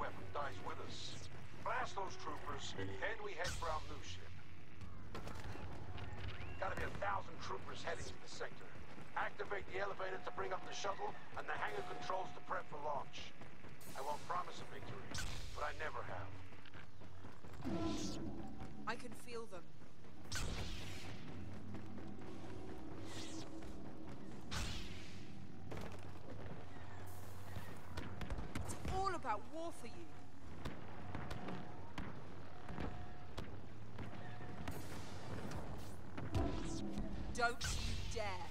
weapon dies with us. Blast those troopers, then we head for our new ship. Gotta be 1,000 troopers heading to the sector. Activate the elevator to bring up the shuttle, and the hangar controls to prep for launch. I won't promise a victory, but I never have. I can feel them. It's all about war for you. Don't you dare.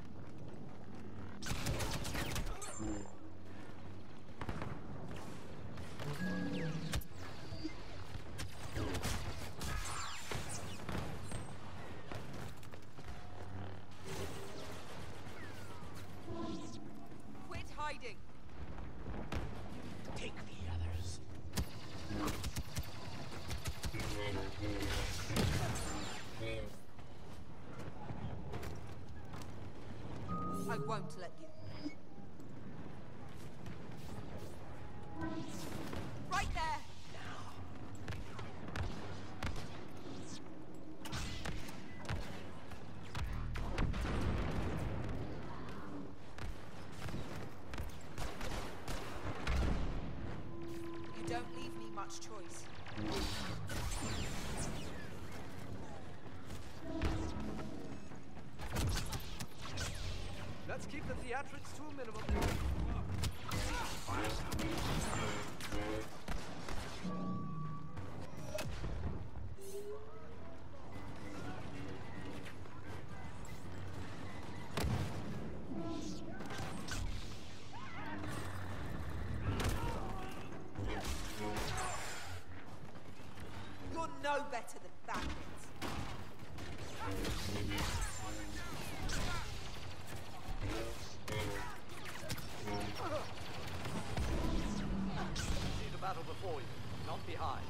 Quit hiding. Take the others. I won't let you. Right there! You don't leave me much choice. Let's keep the theatrics to a minimum. You're no better than bandits. See the battle before you, not behind.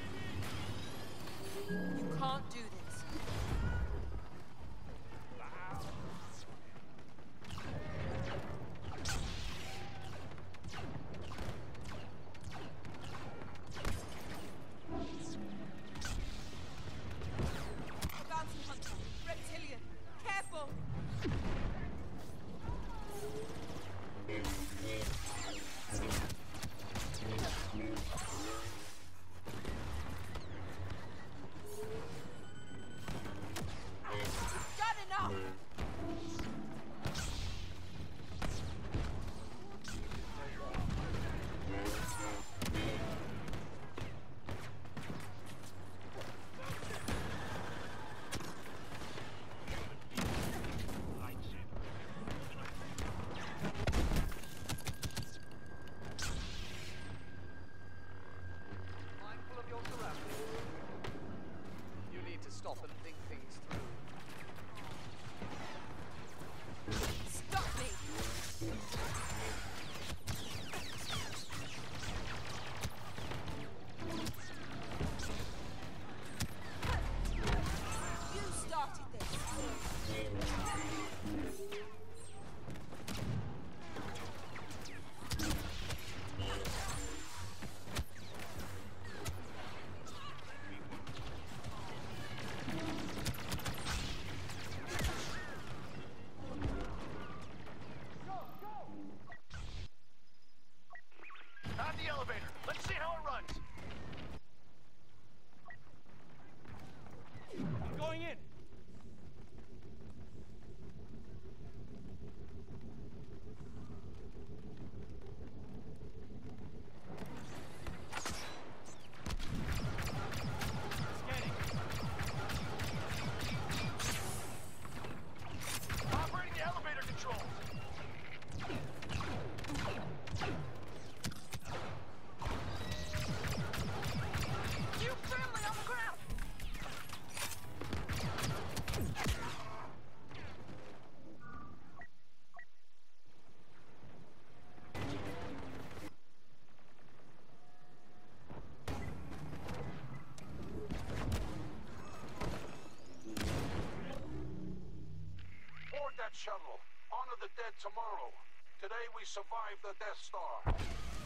You can't do this. A bounty hunter, reptilian, careful! Got enough! Mindful of your surroundings. You need to stop and think things through. Stop me! You started this! On the elevator. Let's see how it runs. I'm going in. Operating the elevator controls. You firmly on the ground. Board that shuttle. Honor the dead tomorrow. Today we survived the Death Star.